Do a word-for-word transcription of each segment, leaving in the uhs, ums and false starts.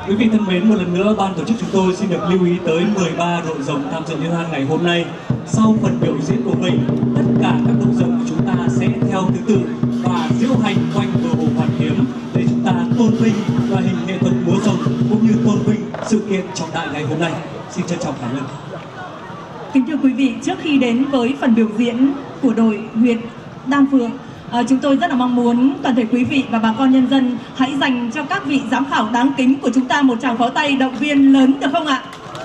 Quý vị thân mến, một lần nữa ban tổ chức chúng tôi xin được lưu ý tới mười ba đội rồng tham dự liên hoan ngày hôm nay. Sau phần biểu diễn của mình, tất cả các đội rồng của chúng ta sẽ theo thứ tự và diễu hành quanh bờ hồ Hoàn Kiếm để chúng ta tôn vinh loại hình nghệ thuật múa rồng cũng như tôn vinh sự kiện trọng đại ngày hôm nay. Xin trân trọng cảm ơn. Kính thưa quý vị, trước khi đến với phần biểu diễn của đội huyện Đan Phượng, À, chúng tôi rất là mong muốn toàn thể quý vị và bà con nhân dân hãy dành cho các vị giám khảo đáng kính của chúng ta một tràng pháo tay động viên lớn được không ạ?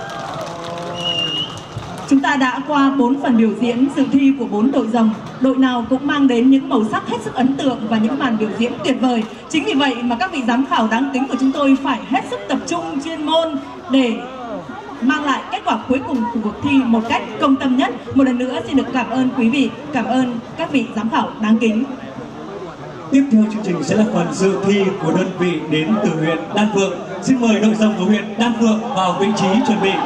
Chúng ta đã qua bốn phần biểu diễn dự thi của bốn đội rồng. Đội nào cũng mang đến những màu sắc hết sức ấn tượng và những màn biểu diễn tuyệt vời. Chính vì vậy mà các vị giám khảo đáng kính của chúng tôi phải hết sức tập trung chuyên môn để mang lại kết quả cuối cùng của cuộc thi một cách công tâm nhất. Một lần nữa xin được cảm ơn quý vị, cảm ơn các vị giám khảo đáng kính. Tiếp theo chương trình sẽ là phần dự thi của đơn vị đến từ huyện Đan Phượng. Xin mời đội rồng của huyện Đan Phượng vào vị trí chuẩn bị.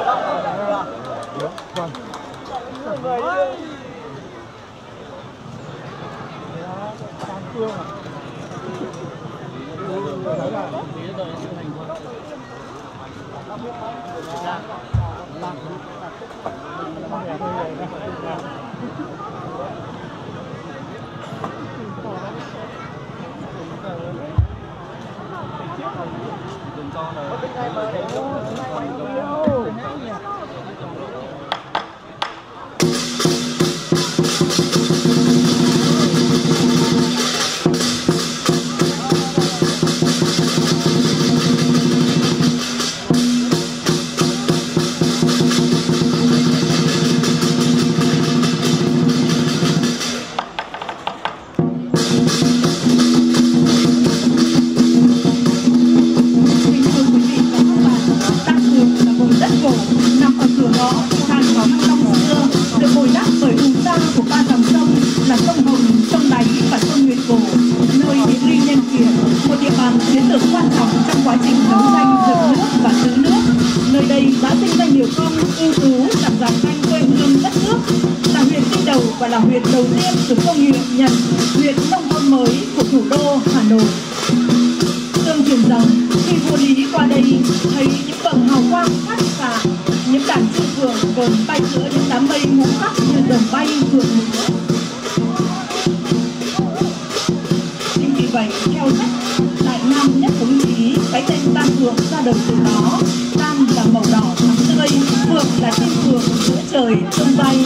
Và là huyện đầu tiên được công nhận nhận huyện nông thôn mới của thủ đô Hà Nội. Tương truyền rằng khi vua Lý qua đây thấy những vầng hào quang phát xạ, những đàn chim phượng vờn bay giữa những đám mây ngũ sắc như rồng bay phượng múa. Chính vì vậy theo sách Đại Nam Nhất Thống Lý, cái tên Đan Phượng ra đời từ đó. Đan là màu đỏ thắm tươi, phượng là chim phượng giữa trời tung bay.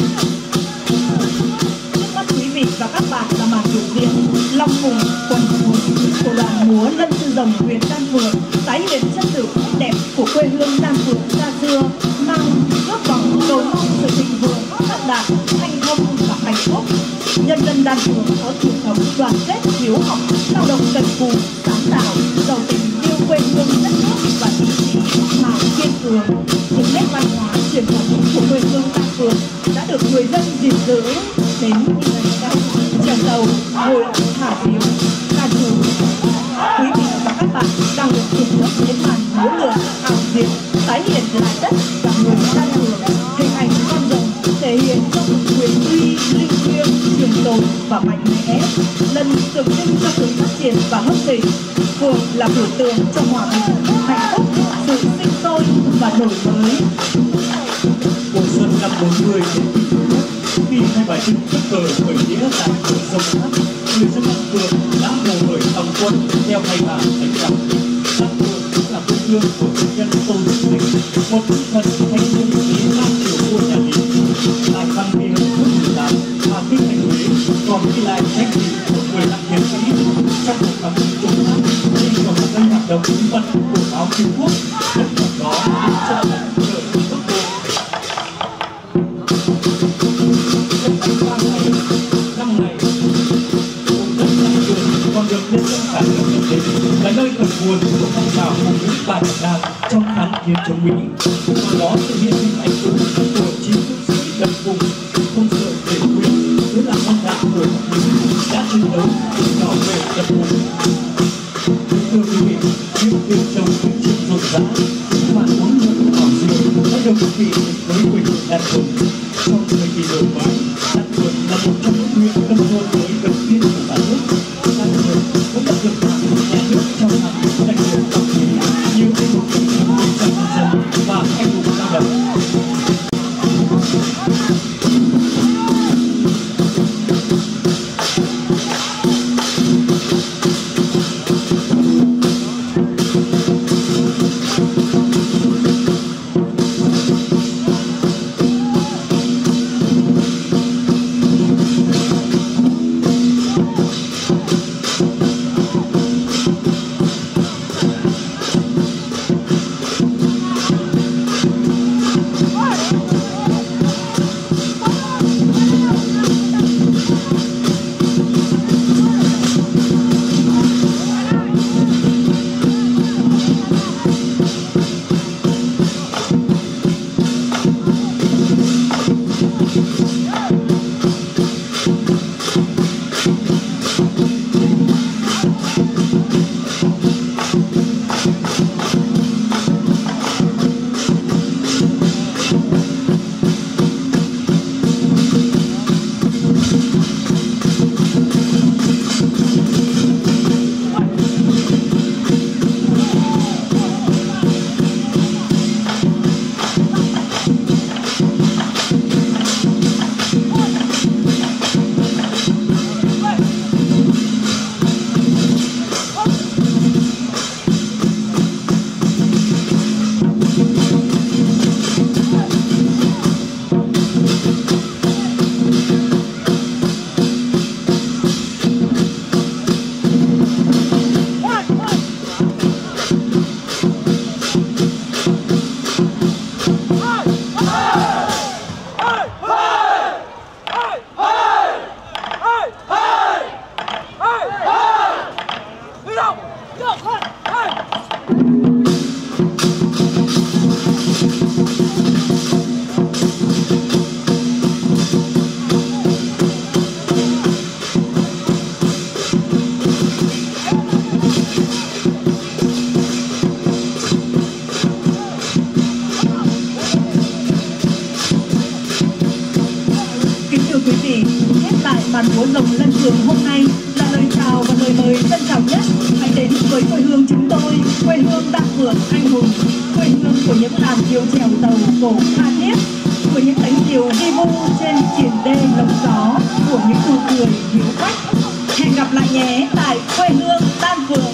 Và các bạn là màn biểu diễn long cùng quần hùng của đoàn múa Lân Sư Rồng huyện Đan Phượng, tái hiện chất tử đẹp của quê hương Đan Phượng xa xưa, mang ước vọng cầu mong sự thịnh vượng, phát đạt, thành công và hạnh phúc. Nhân dân Đan Phượng có truyền thống đoàn kết, hiếu học, lao động cần cù, sáng tạo, giàu tình yêu quê hương đất nước và ý chí màu kiên cường. Những nét văn hóa truyền thống của quê hương Đan Phượng đã được người dân gìn giữ đến như ngày nay. Trèo tàu, ngồi thả diều, ca trù. Quý vị và các bạn đang được thưởng thức những màn múa lượn ảo diệu tái hiện lại đất và người Đan Phượng, hình ảnh con rồng thể hiện trong quyền uy, linh thiêng, truyền tồn và mạnh mẽ. Lần tượng trưng cho sự phát triển và hấp thịnh. Phượng là biểu tượng cho hòa bình, hạnh phúc, sự sinh sôi và đổi mới. Mùa xuân năm bốn mươi khi hai bài trưng bất cờ khởi nghĩa tại cửa sông Tháp, người dân Đan Phượng đã hồ hởi tòng quân theo hai bàn đánh giặc. Đan Phượng cũng là quê hương của quân nhân Tô Đức Thịnh, một tinh thần thanh niên ý nam triều vua nhà Lý. Tại Văn Miếu Quốc Tử Giám và Kinh Thành Huế còn ghi lại danh hiệu của mười lăm hiệp sĩ trong cuộc kháng chiến chống Pháp, nhưng còn gây hoạt động bí mật của báo Trung Quốc. Đất nước đó được cho là lợi ích quốc độ. Còn được nhân dân cả nước biết đến là nơi khởi nguồn của phong trào phụ nữ Bà Đảng Đàn trong kháng chiến chống Mỹ. Qua đó thể hiện hình ảnh dũng cảm của chiến sĩ đập vùng không sợ để quy, cứ là con đạo của Mỹ đã chiến đấu để bảo vệ đập vùng. Thưa quý vị, những tiếng trống những chuyện rộn rã, những màn uống rượu bảo diệu đã được quý vị với quê hương Đan Phượng. Trong thời kỳ đổi mới, Đan Phượng là một trong những huyện nông thôn mới đầu tiên của cả nước. Đan Phượng cũng đã được nhà nước trong hàng đặc biệt đặc biệt nhiều Màn múa rồng Lân Phượng hôm nay là lời chào và lời mời trân trọng nhất. Hãy đến với quê hương chúng tôi, quê hương Đan Phượng anh hùng, quê hương của những làn điệu chèo tàu cổ tha thiết, của những cánh diều vi vu trên triển đê lộng gió, của những nụ cười hiếu khách. Hẹn gặp lại nhé tại quê hương Đan Phượng.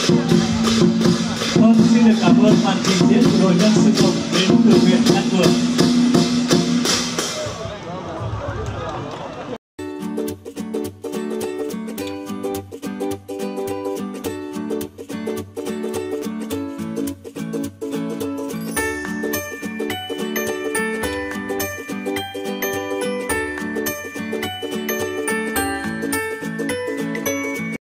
Cảm ơn màn trình diễn của đội nhân sư thuộc đến từ huyện Đan Phượng.